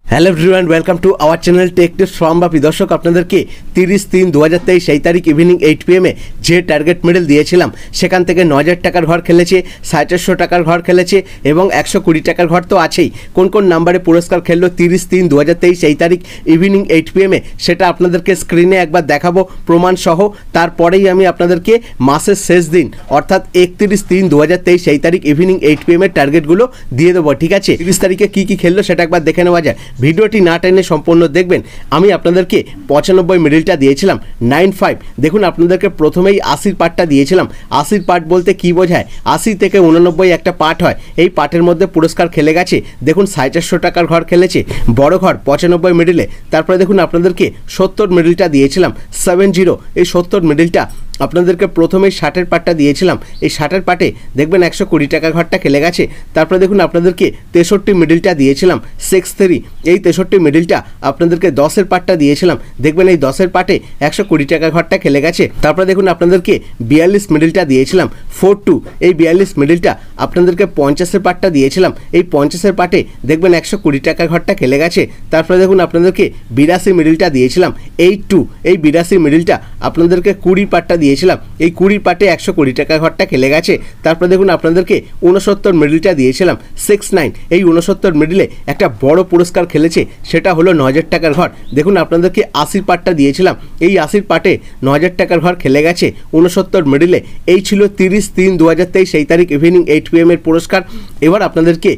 Hello everyone, welcome to our channel tech tips from Bapi. দর্শক, আপনাদেরকে 30/3/2023 সেই তারিখ ইভিনিং 8 PM যে টার্গেট মেডেল দিয়েছিলাম সেখান থেকে 9,000 টাকার ঘর খেলেছে, 450 টাকার ঘর খেলেছে এবং 120 টাকার ঘর তো আছেই। কোন কোন নাম্বারে পুরস্কার খেললো 30/3/2023 সেই তারিখ ইভিনিং 8 PM সেটা আপনাদেরকে স্ক্রিনে একবার দেখাবো প্রমাণ সহ। তারপরেই আমি আপনাদেরকে মাসের শেষ দিন অর্থাৎ 31/3/2023 সেই তারিখ ইভিনিং 8 PM এর টার্গেটগুলো দিয়ে দেবো। ঠিক আছে, 30 তারিখে কী কী খেললো সেটা একবার দেখে নেওয়া যায়। ভিডিওটি না টেনে সম্পূর্ণ দেখবেন। আমি আপনাদেরকে 95 মিডলটা দিয়েছিলাম 9-5। দেখুন, আপনাদেরকে প্রথমেই 80 পার্টটা দিয়েছিলাম। 80 পার্ট বলতে কি বোঝায়? 80 থেকে 89 একটা পার্ট হয়। এই পার্টের মধ্যে পুরস্কার খেলে গেছে। দেখুন, 450 টাকার ঘর খেলেছে, বড় ঘর 95 মিডলে। তারপরে দেখুন, আপনাদেরকে 70 মিডলটা দিয়েছিলাম 70। এই 70 মিডলটা আপনাদেরকে প্রথমেই 60-এর পার্টটা দিয়েছিলাম। এই 60-এর পার্টে দেখবেন 120 টাকার ঘরটা খেলে গেছে। তারপরে দেখুন, আপনাদেরকে 63 মিডলটা দিয়েছিলাম 6-3। এই 63 মিডলটা আপনাদেরকে 10-এর পার্টটা দিয়েছিলাম। দেখবেন এই 10-এর পার্টে 120 টাকার ঘরটা খেলে গেছে। তারপরে দেখুন, আপনাদেরকে 42 মিডলটা দিয়েছিলাম 4-2। এই 42 মিডলটা আপনাদেরকে 50-এর পার্টটা দিয়েছিলাম। এই 50-এর পার্টে দেখবেন 120 টাকার ঘরটা খেলে গেছে। তারপরে দেখুন, আপনাদেরকে 82 মিডলটা দিয়েছিলাম 8-2। এই 82 মিডলটা আপনাদেরকে 20 পার্টটা দিয়েছিলাম। এই 20 পার্টে 120 টাকার ঘরটা খেলে গেছে। তারপরে দেখুন, আপনাদেরকে 69 মিডলটা দিয়েছিলাম 6-9। এই 69 মিডলে একটা বড় পুরস্কার খেলেছে, সেটা হলো 9,000 টাকার ঘর। দেখুন, আপনাদেরকে 80 পার্টটা দিয়েছিলাম। এই 80 পার্টে 9,000 টাকার ঘর খেলে গেছে 69 মিডলে। এই ছিল 30/3/2023 সেই তারিখ ইভিনিং 8 PM এর পুরস্কার। এবার আপনাদেরকে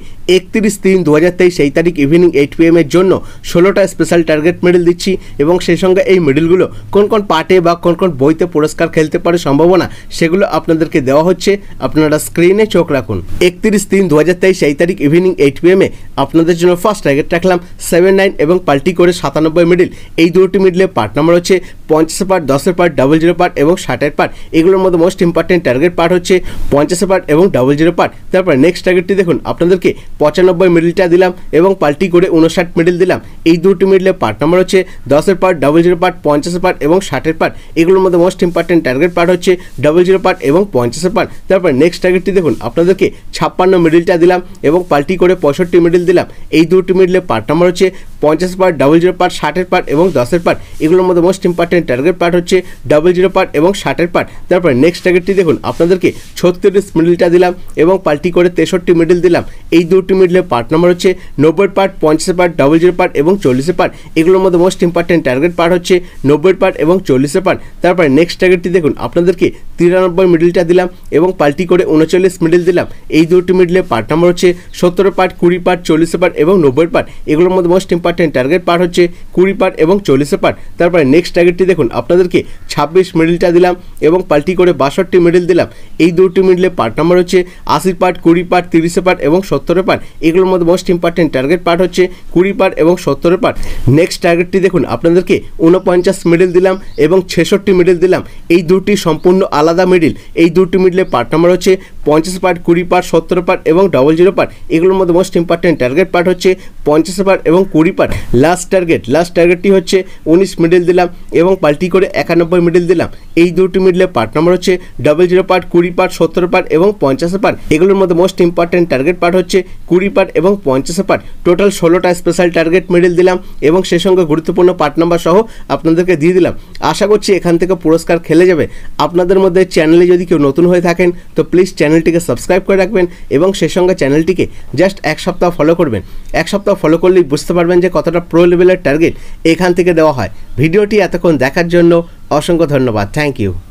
31/3/2023 সেই তারিখ ইভিনিং 8 PM এর জন্য 16টা স্পেশাল টার্গেট মেডেল দিচ্ছি এবং সেই সঙ্গে এই মেডেলগুলো কোন কোন পার্টে বা কোন কোন বইতে পুরস্কার খেলতে পারে সম্ভাবনা সেগুলো আপনাদেরকে দেওয়া হচ্ছে। আপনারা স্ক্রিনে চোখ রাখুন। 31/3/2023 সেই তারিখ ইভিনিং 8 PM আপনাদের জন্য ফার্স্ট টার্গেট রাখলাম 7-9 এবং পাল্টি করে 97 মিডল। এই দুটি মিডলে পার্ট নাম্বার হচ্ছে 50 পার্ট, 10 পার্ট, 00 পার্ট এবং 60 পার্ট। এগুলোর মধ্যে মোস্ট ইম্পর্টেন্ট টার্গেট পার্ট হচ্ছে 50 পার্ট এবং 00 পার্ট। তারপর নেক্সট টার্গেটটি দেখুন, আপনাদেরকে 95 মিডলটা দিলাম এবং পাল্টি করে 59 মিডল দিলাম। এই দুটি মিডলে পার্ট নাম্বার হচ্ছে 10 পার্ট, 00 পার্ট, 50 পার্ট এবং 60 পার্ট। এগুলোর মধ্যে মোস্ট ইম্পর্টেন্ট টার্গেট পার্ট হচ্ছে 00 পার্ট এবং 50 পার্ট। তারপর নেক্সট টার্গেটটি দেখুন, আপনাদেরকে 56 মিডলটা দিলাম এবং পাল্টি করে 65 মিডল দিলাম। এই দুটি মিডলে পার্ট নাম্বার হচ্ছে 50 পার্ট, 00 পার্ট, 60 পার্ট এবং 10 পার্ট। এগুলোর মধ্যে মোস্ট ইম্পর্টেন্ট টার্গেট পার্ট হচ্ছে 00 পার্ট এবং 60 পার্ট। তারপর নেক্সট টার্গেটটি দেখুন, আপনাদেরকে 36 মিডলটা দিলাম এবং পাল্টি করে 63 মিডল দিলাম। এই দুটি মিডলে পার্ট নাম্বার হচ্ছে 90 পার্ট, 50 পার্ট, 00 পার্ট এবং 40 পার্ট। এগুলোর মধ্যে মোস্ট ইম্পর্টেন্ট টার্গেট পার্ট হচ্ছে 90 পার্ট এবং 40 পার্ট। তারপর নেক্সট টার্গেটটি দেখুন, আপনাদেরকে 93 মিডলটা দিলাম এবং পাল্টি করে 39 মিডল দিলাম। এই দুটি মিডলে পার্ট নাম্বার হচ্ছে 17 পার্ট, 20 পার্ট, 40 পার্ট এবং 90 পার্ট। এগুলোর মধ্যে মোস্ট ইম্পর্টেন্ট টার্গেট পার্ট হচ্ছে 20 পার্ট এবং 40 পার্ট। তারপরে নেক্সট টার্গেটটি দেখুন, আপনাদেরকে 26 মিডলটা দিলাম এবং পাল্টি করে 62 মিডল দিলাম। এই দুটি মিডলে পার্ট নাম্বার হচ্ছে 80 পার্ট, 20 পার্ট, 30 পার্ট এবং 70 পার্ট। এগুলোর মধ্যে মোস্ট ইম্পর্টেন্ট টার্গেট পার্ট হচ্ছে 20 পার্ট এবং 70 পার্ট। নেক্সট টার্গেটটি দেখুন, আপনাদেরকে 49 মিডল দিলাম এবং 66 মিডল দিলাম। এই দুটি সম্পূর্ণ আলাদা মিডল। এই দুটি মিডলে পার্ট নাম্বার হচ্ছে 50 পার্ট, 20 পার্ট, 70 পার্ট এবং 00 পার্ট। এগুলোর মধ্যে মোস্ট ইম্পর্টেন্ট টার্গেট পার্ট হচ্ছে 50 পার্ট এবং 20 পার্ট। লাস্ট টার্গেটটি হচ্ছে 19 মিডল দিলাম এবং পাল্টি করে 91 মিডল দিলাম। এই দুটি মিডলে পার্ট নাম্বার হচ্ছে 00 পার্ট, 20 পার্ট, 70 পার্ট এবং 50 পার্ট। এগুলোর মধ্যে মোস্ট ইম্পর্টেন্ট টার্গেট পার্ট হচ্ছে 20 পার্ট এবং 50 পার্ট। টোটাল 16টা স্পেশাল টার্গেট মেডেল দিলাম এবং সেই সঙ্গে গুরুত্বপূর্ণ পার্ট নাম্বার সহ আপনাদেরকে দিয়ে দিলাম। আশা করছি এখান থেকে পুরস্কার খেলে যাবে। আপনাদের মধ্যে চ্যানেলে যদি কেউ নতুন হয়ে থাকেন তো প্লিজ চ্যানেলটিকে সাবস্ক্রাইব করে রাখবেন এবং সেই সঙ্গে চ্যানেলটিকে জাস্ট এক সপ্তাহ ফলো করবেন। এক সপ্তাহ ফলো করলেই বুঝতে পারবেন যে কতটা প্রো লেভেলের টার্গেট এখান থেকে দেওয়া হয়। ভিডিওটি এতক্ষণ দেখার জন্য অসংখ্য ধন্যবাদ। Thank you.